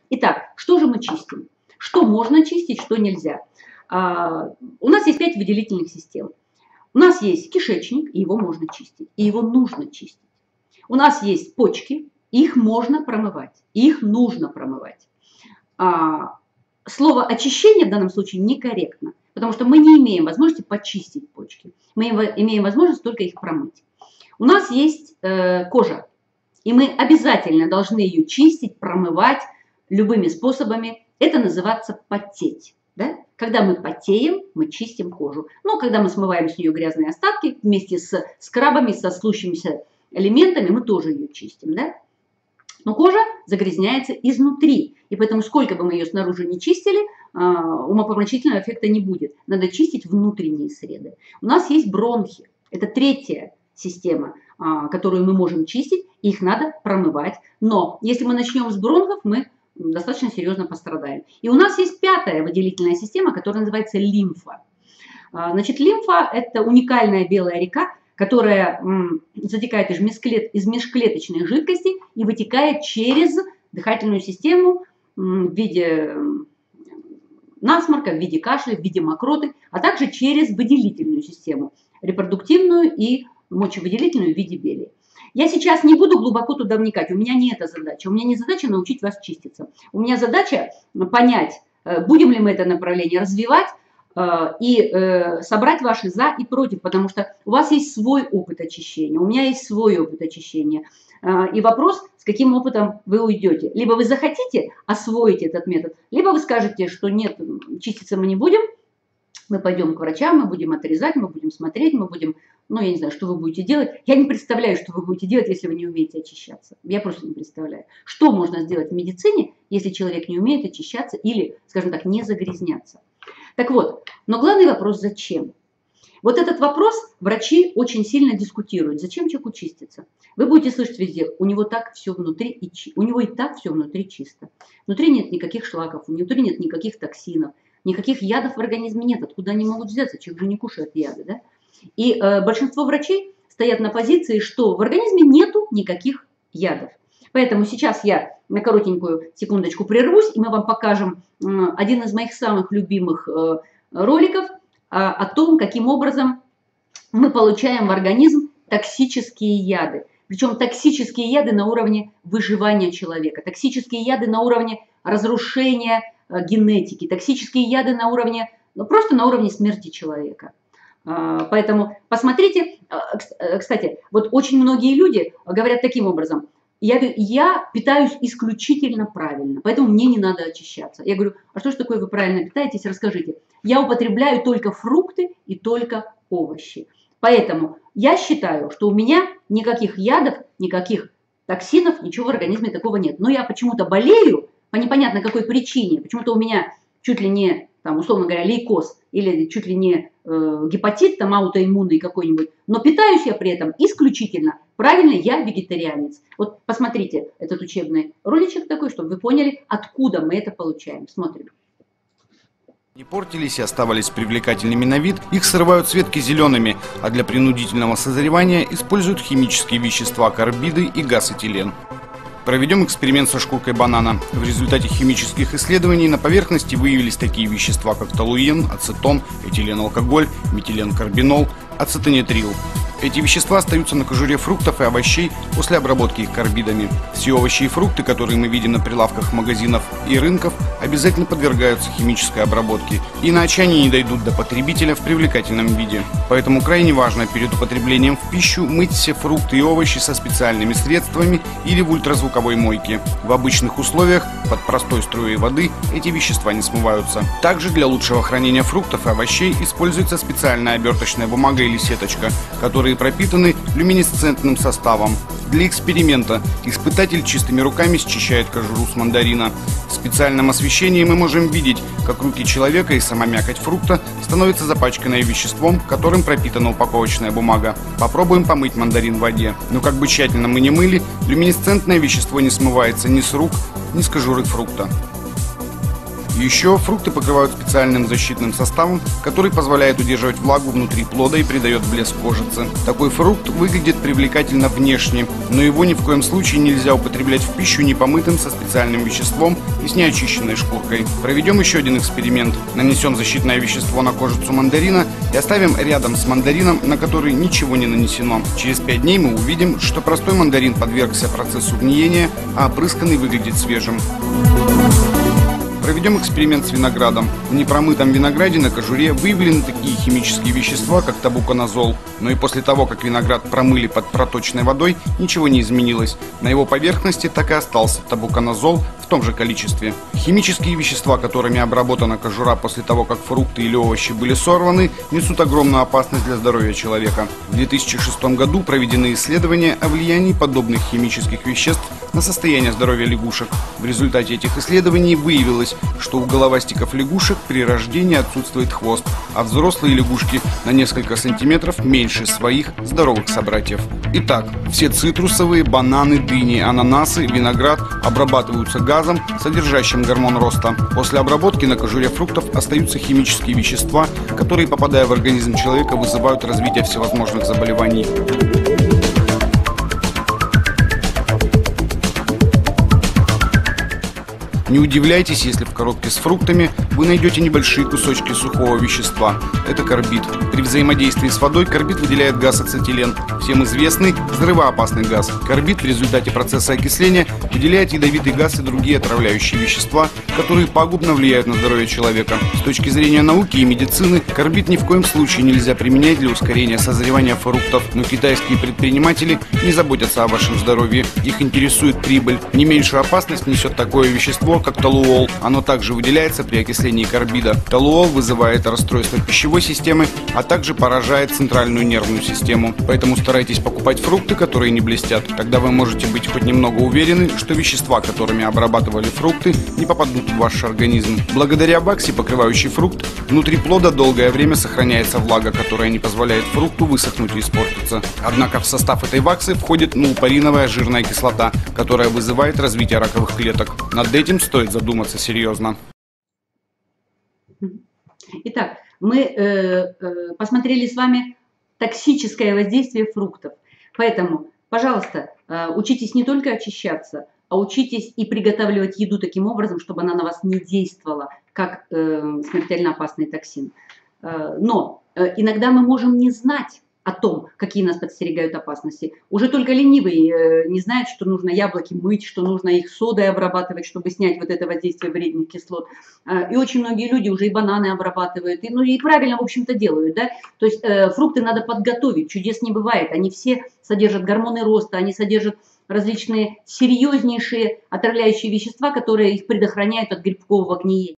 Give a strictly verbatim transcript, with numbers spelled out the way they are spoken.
Итак, что же мы чистим? Что можно чистить, что нельзя? А, у нас есть пять выделительных систем. У нас есть кишечник, и его можно чистить, и его нужно чистить. У нас есть почки, их можно промывать, их нужно промывать. А, слово очищение в данном случае некорректно, потому что мы не имеем возможности почистить почки. Мы имеем возможность только их промыть. У нас есть э, кожа, и мы обязательно должны ее чистить, промывать любыми способами. Это называется потеть. Да? Когда мы потеем, мы чистим кожу. Но когда мы смываем с нее грязные остатки, вместе с скрабами, со слущимися элементами, мы тоже ее чистим. Да? Но кожа загрязняется изнутри. И поэтому, сколько бы мы ее снаружи не чистили, умопомрачительного эффекта не будет. Надо чистить внутренние среды. У нас есть бронхи. Это третья система, которую мы можем чистить. Их надо промывать. Но если мы начнем с бронхов, мы достаточно серьезно пострадаем. И у нас есть пятая выделительная система, которая называется лимфа. Значит, лимфа – это уникальная белая река, которая затекает из межклеточной жидкости и вытекает через дыхательную систему в виде насморка, в виде кашля, в виде мокроты, а также через выделительную систему, репродуктивную и мочевыделительную в виде белей. Я сейчас не буду глубоко туда вникать, у меня не эта задача. У меня не задача научить вас чиститься. У меня задача понять, будем ли мы это направление развивать и собрать ваши за и против, потому что у вас есть свой опыт очищения, у меня есть свой опыт очищения. И вопрос, с каким опытом вы уйдете. Либо вы захотите освоить этот метод, либо вы скажете, что нет, чиститься мы не будем, мы пойдем к врачам, мы будем отрезать, мы будем смотреть, мы будем, ну, я не знаю, что вы будете делать. Я не представляю, что вы будете делать, если вы не умеете очищаться. Я просто не представляю. Что можно сделать в медицине, если человек не умеет очищаться или, скажем так, не загрязняться. Так вот, но главный вопрос – зачем? Вот этот вопрос врачи очень сильно дискутируют. Зачем человеку чиститься? Вы будете слышать везде, у него так все внутри, и чи... у него и так все внутри чисто. Внутри нет никаких шлаков, внутри нет никаких токсинов. Никаких ядов в организме нет. Откуда они могут взяться? Человек же не кушает яды. Да? И э, большинство врачей стоят на позиции, что в организме нету никаких ядов. Поэтому сейчас я на коротенькую секундочку прервусь, и мы вам покажем э, один из моих самых любимых э, роликов э, о том, каким образом мы получаем в организм токсические яды. Причем токсические яды на уровне выживания человека, токсические яды на уровне разрушения генетики, токсические яды на уровне, ну, просто на уровне смерти человека. Поэтому посмотрите, кстати, вот очень многие люди говорят таким образом: я, я питаюсь исключительно правильно, поэтому мне не надо очищаться. Я говорю, а что же такое вы правильно питаетесь, расскажите. Я употребляю только фрукты и только овощи. Поэтому я считаю, что у меня никаких ядов, никаких токсинов, ничего в организме такого нет. Но я почему-то болею, по непонятно какой причине, почему-то у меня чуть ли не, там, условно говоря, лейкоз или чуть ли не э, гепатит, там, аутоиммунный какой-нибудь, но питаюсь я при этом исключительно правильно, я вегетарианец. Вот посмотрите этот учебный роличек такой, чтобы вы поняли, откуда мы это получаем. Смотрим. Не портились и оставались привлекательными на вид, их срывают с ветки зелеными, а для принудительного созревания используют химические вещества карбиды и газ этилен. Проведем эксперимент со шкуркой банана. В результате химических исследований на поверхности выявились такие вещества, как толуен, ацетон, этиленалкоголь, метиленкарбинол, ацетонитрил. Эти вещества остаются на кожуре фруктов и овощей после обработки их карбидами. Все овощи и фрукты, которые мы видим на прилавках магазинов и рынков, обязательно подвергаются химической обработке, иначе они не дойдут до потребителя в привлекательном виде. Поэтому крайне важно перед употреблением в пищу мыть все фрукты и овощи со специальными средствами или в ультразвуковой мойке. В обычных условиях под простой струей воды эти вещества не смываются. Также для лучшего хранения фруктов и овощей используется специальная оберточная бумага или сеточка, которые пропитаны люминесцентным составом. Для эксперимента испытатель чистыми руками счищает кожуру с мандарина. В специальном освещении мы можем видеть, как руки человека и сама мякоть фрукта становятся запачканной веществом, которым пропитана упаковочная бумага. Попробуем помыть мандарин в воде. Но как бы тщательно мы ни мыли, люминесцентное вещество не смывается ни с рук, ни с кожуры фрукта. Еще фрукты покрывают специальным защитным составом, который позволяет удерживать влагу внутри плода и придает блеск кожице. Такой фрукт выглядит привлекательно внешне, но его ни в коем случае нельзя употреблять в пищу непомытым со специальным веществом и с неочищенной шкуркой. Проведем еще один эксперимент. Нанесем защитное вещество на кожицу мандарина и оставим рядом с мандарином, на который ничего не нанесено. Через пять дней мы увидим, что простой мандарин подвергся процессу гниения, а опрысканный выглядит свежим. Проведем эксперимент с виноградом. В непромытом винограде на кожуре выявлены такие химические вещества, как табуконазол. Но и после того, как виноград промыли под проточной водой, ничего не изменилось. На его поверхности так и остался табуконазол в том же количестве. Химические вещества, которыми обработана кожура после того, как фрукты или овощи были сорваны, несут огромную опасность для здоровья человека. В две тысячи шестом году проведены исследования о влиянии подобных химических веществ на состояние здоровья лягушек. В результате этих исследований выявилось, что у головастиков лягушек при рождении отсутствует хвост, а взрослые лягушки на несколько сантиметров меньше своих здоровых собратьев. Итак, все цитрусовые, бананы, дыни, ананасы, виноград обрабатываются газом, содержащим гормон роста. После обработки на кожуре фруктов остаются химические вещества, которые, попадая в организм человека, вызывают развитие всевозможных заболеваний. Не удивляйтесь, если в коробке с фруктами вы найдете небольшие кусочки сухого вещества. Это карбид. При взаимодействии с водой карбид выделяет газ ацетилен, всем известный взрывоопасный газ. Карбид в результате процесса окисления выделяет ядовитый газ и другие отравляющие вещества, которые пагубно влияют на здоровье человека. С точки зрения науки и медицины, карбид ни в коем случае нельзя применять для ускорения созревания фруктов, но китайские предприниматели не заботятся о вашем здоровье. Их интересует прибыль. Не меньшую опасность несет такое вещество, как толуол. Оно также выделяется при окислении карбида. Толуол вызывает расстройство пищевой системы, а также поражает центральную нервную систему. Поэтому старайтесь покупать фрукты, которые не блестят. Тогда вы можете быть хоть немного уверены, что вещества, которыми обрабатывали фрукты, не попадут в ваш организм. Благодаря ваксе, покрывающей фрукт, внутри плода долгое время сохраняется влага, которая не позволяет фрукту высохнуть и испортиться. Однако в состав этой ваксы входит нулпариновая жирная кислота, которая вызывает развитие раковых клеток. Над этим стоит задуматься серьезно. Итак, мы э, э, посмотрели с вами токсическое воздействие фруктов. Поэтому, пожалуйста, э, учитесь не только очищаться, а учитесь и приготавливать еду таким образом, чтобы она на вас не действовала, как э, смертельно опасный токсин. Э, но э, иногда мы можем не знать о том, какие нас подстерегают опасности. Уже только ленивый э, не знает, что нужно яблоки мыть, что нужно их содой обрабатывать, чтобы снять вот это воздействие вредных кислот. Э, и очень многие люди уже и бананы обрабатывают, и, ну и правильно, в общем-то, делают. Да? То есть э, фрукты надо подготовить, чудес не бывает. Они все содержат гормоны роста, они содержат различные серьезнейшие отравляющие вещества, которые их предохраняют от грибкового гниения.